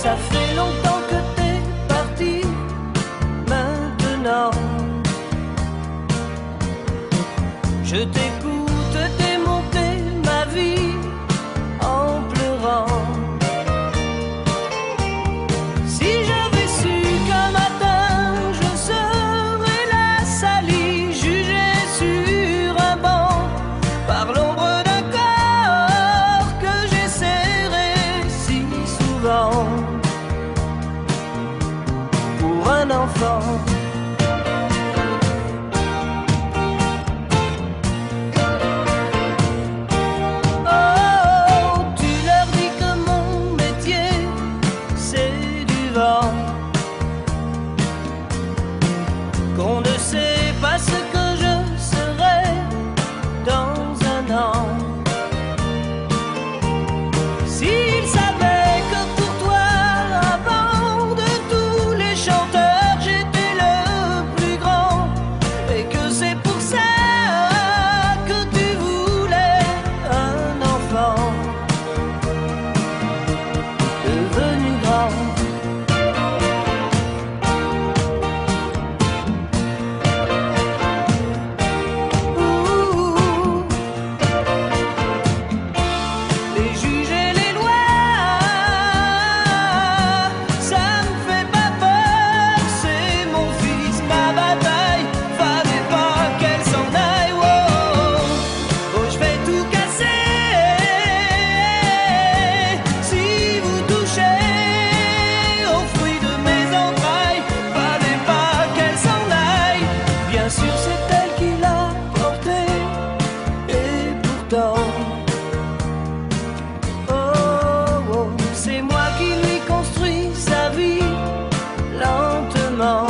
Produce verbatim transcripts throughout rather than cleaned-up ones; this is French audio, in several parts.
Ça fait longtemps que t'es parti, maintenant je t'écoute démonter ma vie en pleurant. Si j'avais su qu'un matin je serais la salie, jugée sur un banc par l'ombre d'un corps que j'ai serré si souvent pour un enfant. Qu'on ne sait pas ce que je serai dans un an. S'ils savaient que pour toi, avant de tous les chanteurs, j'étais le plus grand, et que c'est pour ça que tu voulais un enfant devenu grand. Oh, oh, c'est moi qui lui construis sa vie lentement.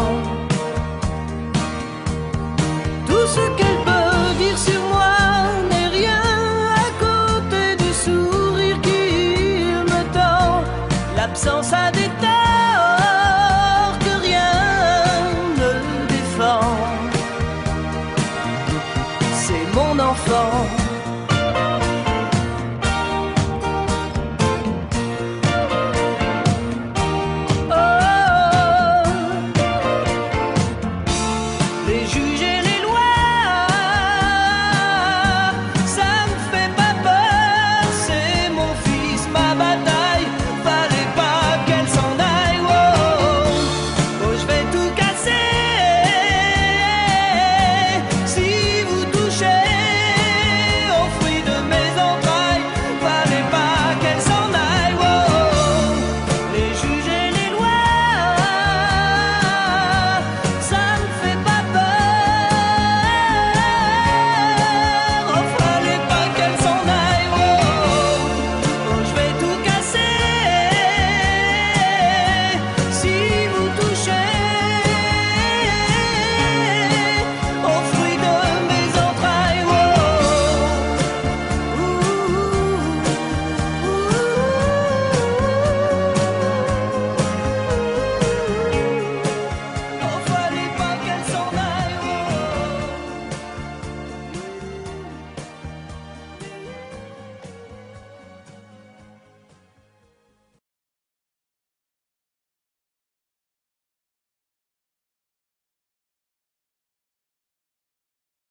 Tout ce qu'elle peut dire sur moi n'est rien à côté du sourire qu'il me tend. L'absence a